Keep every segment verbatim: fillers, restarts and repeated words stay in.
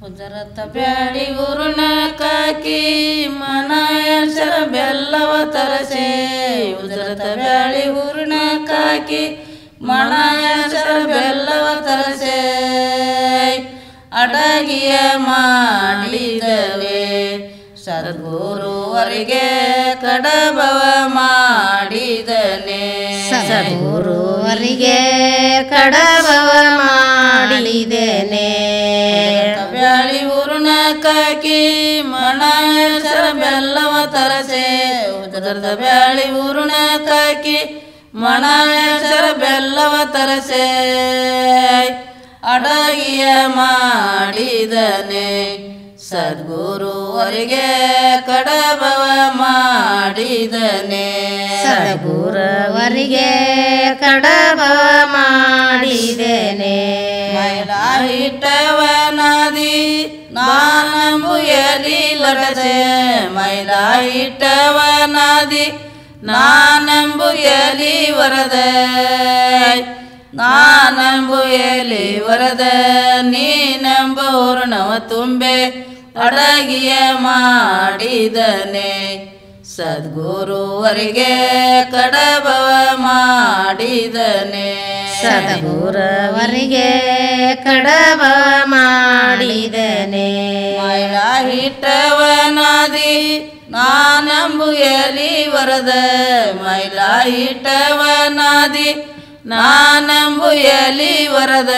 ಉಜರತ ಬ್ಯಾಡಿ ಉರುಣಕಾಕಿ ಮನಾಯಸರ ಬೆಲ್ಲವ ತರಸೆ ಉಜರತ ಬ್ಯಾಡಿ ಉರುಣಕಾಕಿ ಮನಾಯಸರ ಬೆಲ್ಲವ ತರಸೆ ಅಡಗಿಯ ಮಾಡಿದವೆ ಸದ್ಗುರುವರಿಗೆ ಕಡಬವ ಮಾಡಿದನೆ ಸದ್ಗುರುವರಿಗೆ ಕಡಬವ ಮಾಡಿದನೆ ಬ್ಯಾಳಿ ಉರುಣಕಾಕಿ ಮಣಾಯಸರ ಬೆಲ್ಲವ ತರಸೆ ಉದರದ ಬ್ಯಾಳಿ ಉರುಣಕಾಕಿ ಮಣಾಯಸರ ಬೆಲ್ಲವ ತರಸೆ ಅಡಗಿಯ ಮಾಡಿದನೆ ಸದ್ಗುರುವರಿಗೆ ಕಡಬವ ಮಾಡಿದನೆ ಸದ್ಗುರುವರಿಗೆ ಕಡಬವ ಮಾಡಿದನೆ ಮೈಲಾ ಇಟ್ಟವನಾದಿ ನಾನಂಬು ಎಲಿ ಲಡಸೆ ಮೈಲಾ ಇಟ್ಟವನಾದಿ ನಾನಂಬು ಎಲಿ ವರದ ನಾನಂಬು ಎಲಿ ವರದ ನೀನಂಬು ಹೂರ್ಣವ ತುಂಬೆ ಅಡಗಿಯ ಮಾಡಿದನೆ ಸದ್ಗುರುವರಿಗೆ ಕಡಬವ ಮಾಡಿದನೆ ಸದ್ಗುರುವರಿಗೆ ಕಡಬವ ಮಾಡಿದನೆ ಮೈಲಾ ಹಿಟ್ಟವನಾದಿ ನಾನಂಬು ಎಲಿ ವರದ ಮೈಲಾ ಹಿಟ್ಟವನಾದಿ ನಾನಂಬು ಎಲಿ ವರದ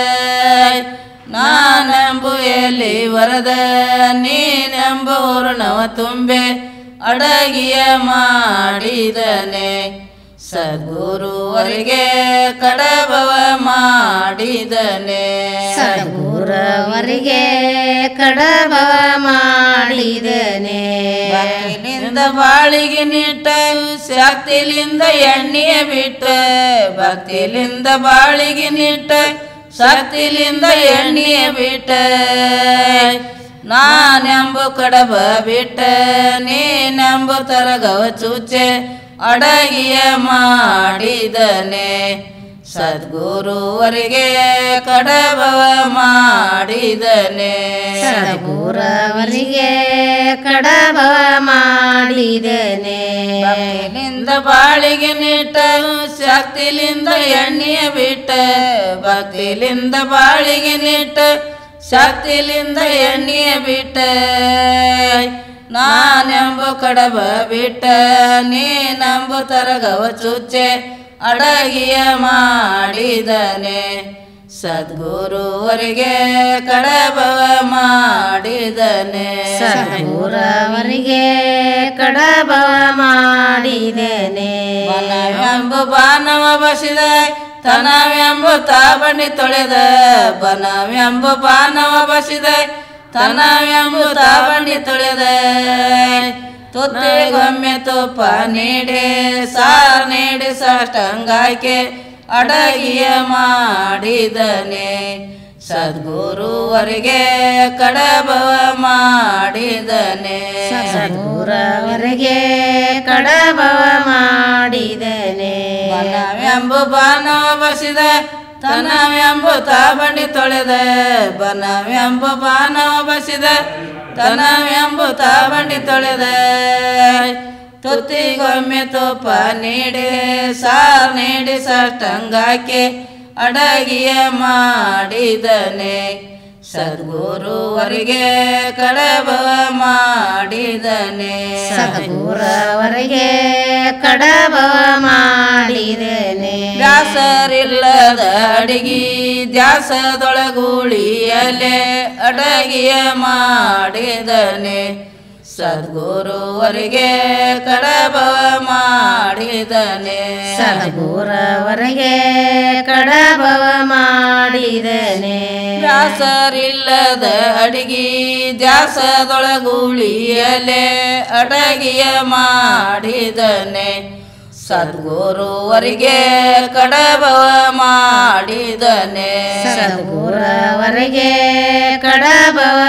ನಾನಂಬು ಎಲಿ ವರದ ನೀನೆಂಬ ಹೂರ್ಣವ ತುಂಬೆ ಅಡಗಿಯ ಮಾಡಿದನೆ ಸದ್ಗುರುವರಿಗೆ ಕಡಬವ ಮಾಡಿದನೆ ಸದ್ಗುರುವರಿಗೆ ಕಡಬವ ಮಾಡಿದನೆ ಭಕ್ತಿಲಿಂದ ಬಾಳಿಗೆ ನಿಟ್ಟ ಶಕ್ತಿಲಿಂದ ಎಣ್ಣೆಯ ಬಿಟ್ಟ ಭಕ್ತಿಲಿಂದ ಬಾಳಿಗೆ ನಿಟ್ಟ ಶಕ್ತಿಲಿಂದ ಎಣ್ಣೆಯ ಬಿಟ್ಟ ನಾನೆಂಬು ಕಡಬ ಬಿಟ್ಟ ನೀನೆಂಬು ತರಗವ ಚುಚ್ಚೆ ಅಡಗಿಯ ಮಾಡಿದನೆ ಸದ್ಗುರುವರಿಗೆ ಕಡಬವ ಮಾಡಿದನೆ ಸದ್ಗುರುವರಿಗೆ ಕಡಬವ ಮಾಡಿದನೆ ಭಕ್ತಿಲಿಂದ ಬಾಳಿಗೆ ನಿಟ್ಟ ಶಕ್ತಿಲಿಂದ ಎಣ್ಣೆಯ ಬಿಟ್ಟ ಭಕ್ತಿಲಿಂದ ಬಾಳಿಗೆ ನಿಟ್ಟ ಶಕ್ತಿಲಿಂದ ಎಣ್ಣೆಯ ಬಿಟ್ಟ ನಾನೆಂಬು ಕಡಬ ಬಿಟ್ಟ ನೀನೆಂಬು ತರಗವ ಚುಚ್ಚೆ ಅಡಗಿಯ ಮಾಡಿದನೆ ಸದ್ಗುರುವರಿಗೆ ಕಡಬವ ಮಾಡಿದನೆ ಸದ್ಗುರುವರಿಗೆ ಕಡಬವ ಮಾಡಿದನೆ ಬನವೆಂಬು ಬಾನವ ಬಸಿದ ತನವೆಂಬು ತಾಬಣಿ ತೊಳೆದ ಬನವೆಂಬು ಬಾನವ ಬಸಿದ ತನವೆಂಬು ತಾಬಣಿ ತೊಳೆದ ತುತ್ತಿಗೊಮ್ಮೆ ತುಪ್ಪ ನೀಡಿ ಸಾರ್ ನೀಡಿ ಸಾಷ್ಟಂಗಾಕೆ ಅಡಗಿಯ ಮಾಡಿದನೆ ಸದ್ಗುರುವರಿಗೆ ಕಡಬವ ಮಾಡಿದನೆ ಸದ್ಗುರುವರಿಗೆ ಕಡಬವ ಮಾಡಿದನೆ ಬನವೆಂಬು ಬಾನವ ಬಸಿದ ತನವೆಂಬು ತಾಬಂಡಿ ತೊಳೆದ ಬನವೆಂಬು ಬಾನವ ಬಸಿದ ತನವೆಂಬು ತಾಬಂಡಿ ತೊಳೆದ ತುತ್ತಿಗೊಮ್ಮೆ ತುಪ್ಪ ನೀಡಿ ಸಾರ್ ನೀಡಿ ಸಾಷ್ಟಂಗಾಕೆ ಅಡಗಿಯ ಮಾಡಿದನೆ ಸದ್ಗುರುವರಿಗೆ ಕಡಬವ ಮಾಡಿದನೆ ಸದ್ಗುರುವರಿಗೆ ಕಡಬವ ಮಾಡಿದನೆ ದ್ಯಾಸರಿಲ್ಲದ ಅಡಿಗಿ ದ್ಯಾಸದೊಳಗುಳಿಯಲೆ ಅಡಗಿಯ ಮಾಡಿದನೆ ಸದ್ಗುರುವರಿಗೆ ಕಡಬವ ಮಾಡಿದನೆ ಸದ್ಗುರುವರಿಗೆ ಕಡಬವ ಮಾಡಿದನೆ ದ್ಯಾಸರಿಲ್ಲದ ಅಡಿಗಿ ದ್ಯಾಸದೊಳಗುಳಿಯಲೆ ಅಡಗಿಯ ಮಾಡಿದನೆ ಸದ್ಗುರುವರಿಗೆ ಕಡಬವ ಮಾಡಿದನೆ ಸದ್ಗುರುವರಿಗೆ ಕಡಬವ